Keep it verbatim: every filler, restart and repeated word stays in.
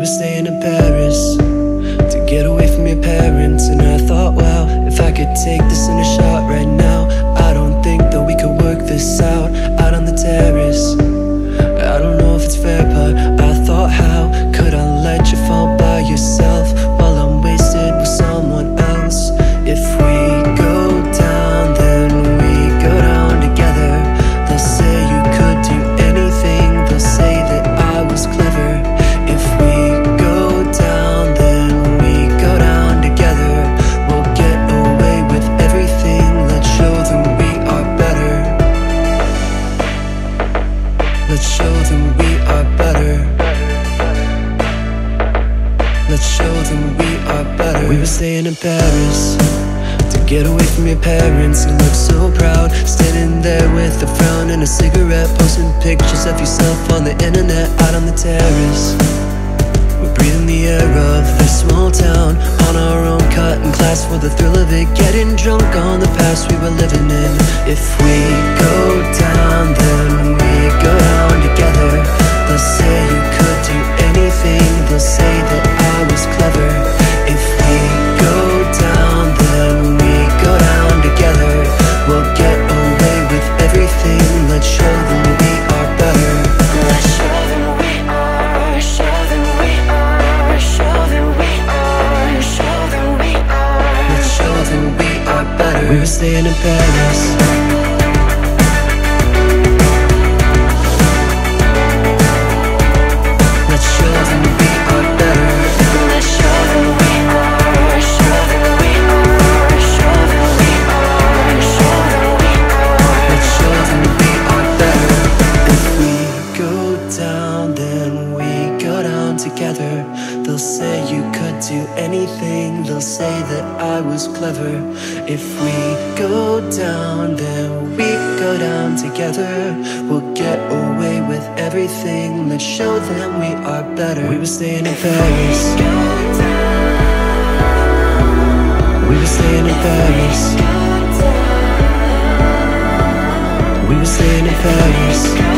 were staying in Paris to get away from your parents. And I thought, wow, if I could take this in a shot right now, I don't think that we could work this out, out on the terrace. I don't know if it's fair, but I thought, how could I let you fall by yourself while I'm wasted with someone else? If we go down, then we go down together. They'll say you could do anything, they'll say that I was clever. If we go down, then we go down together. We'll get away with everything, let's show them we are better. Let's show them we are better. Let's show them we are better. We were staying in Paris to get away from your parents. You look so proud, standing there with a frown and a cigarette, posting pictures of yourself on the internet, out on the terrace. We're breathing the air of this small town, on our own, cutting class for the thrill of it, getting drunk on the past we were living in. If we go down, then we go down together. They'll say you could do anything, they'll say that I was clever. If we go down, then we go down together. We'll get away with everything, let's show them we are better. Let's show them we are, show them we are, show them we are, show them we are. Let's show them we are better. We were staying in Paris. They'll say you could do anything, they'll say that I was clever. If we go down, then we go down together. We'll get away with everything, let's show them we are better. We were staying in Paris. We were staying in Paris. We were staying in Paris.